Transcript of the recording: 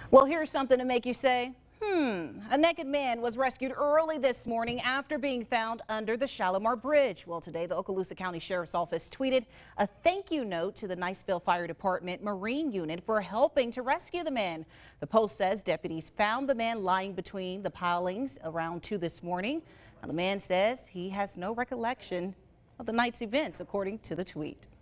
Well, here's something to make you say, A naked man was rescued early this morning after being found under the Shalimar Bridge. Well, today the Okaloosa County Sheriff's Office tweeted a thank you note to the Niceville Fire Department Marine Unit for helping to rescue the man. The post says deputies found the man lying between the pilings around 2 this morning. Now, the man says he has no recollection of the night's events, according to the tweet.